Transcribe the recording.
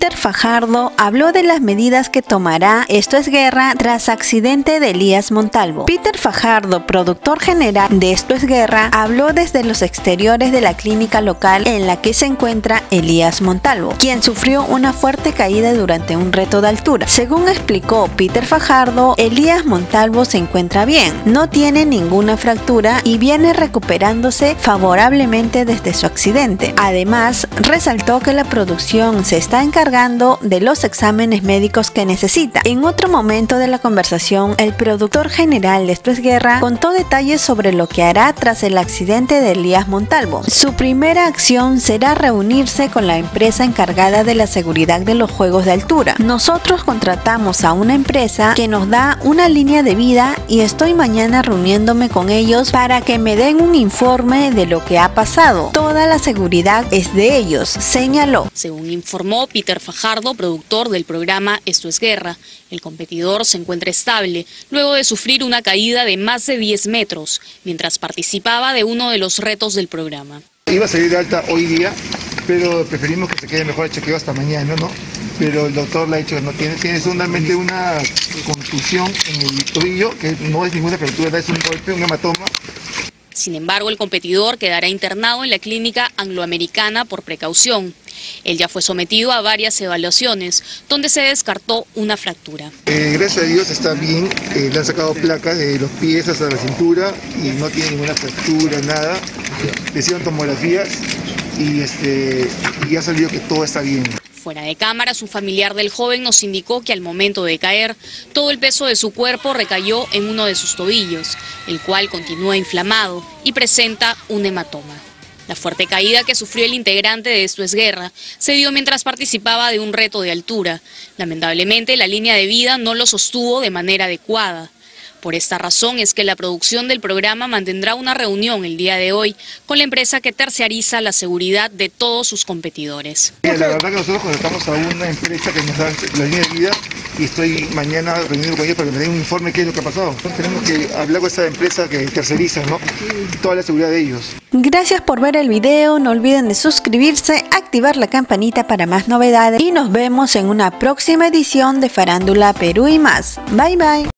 Peter Fajardo habló de las medidas que tomará Esto es Guerra tras accidente de Elías Montalvo. Peter Fajardo, productor general de Esto es Guerra, habló desde los exteriores de la clínica local en la que se encuentra Elías Montalvo, quien sufrió una fuerte caída durante un reto de altura. Según explicó Peter Fajardo, Elías Montalvo se encuentra bien, no tiene ninguna fractura y viene recuperándose favorablemente desde su accidente. Además, resaltó que la producción se está encargando de los exámenes médicos que necesita. En otro momento de la conversación, el productor general de Esto es Guerra contó detalles sobre lo que hará tras el accidente de Elías Montalvo. Su primera acción será reunirse con la empresa encargada de la seguridad de los juegos de altura. Nosotros contratamos a una empresa que nos da una línea de vida y estoy mañana reuniéndome con ellos para que me den un informe de lo que ha pasado. Toda la seguridad es de ellos, señaló. Según informó Peter Fajardo, productor del programa Esto es Guerra, el competidor se encuentra estable luego de sufrir una caída de más de 10 metros mientras participaba de uno de los retos del programa. Iba a salir de alta hoy día, pero preferimos que se quede mejor el chequeo hasta mañana, ¿no? Pero el doctor le ha dicho que no tiene solamente una contusión en el tobillo, que no es ninguna fractura, es un golpe, un hematoma. Sin embargo, el competidor quedará internado en la clínica angloamericana por precaución. Él ya fue sometido a varias evaluaciones, donde se descartó una fractura. Gracias a Dios está bien, le han sacado placas de los pies hasta la cintura y no tiene ninguna fractura, nada. Le hicieron tomografías y ha salido que todo está bien. Fuera de cámaras, un familiar del joven nos indicó que al momento de caer, todo el peso de su cuerpo recayó en uno de sus tobillos, el cual continúa inflamado y presenta un hematoma. La fuerte caída que sufrió el integrante de Esto es Guerra se dio mientras participaba de un reto de altura. Lamentablemente, la línea de vida no lo sostuvo de manera adecuada. Por esta razón es que la producción del programa mantendrá una reunión el día de hoy con la empresa que terciariza la seguridad de todos sus competidores. La verdad que nosotros contratamos a una empresa que nos da la línea de vida y estoy mañana reunido con ellos para que me den un informe de qué es lo que ha pasado. Tenemos que hablar con esa empresa que terceriza, ¿no?, toda la seguridad de ellos. Gracias por ver el video, no olviden de suscribirse, activar la campanita para más novedades y nos vemos en una próxima edición de Farándula Perú y más. Bye bye.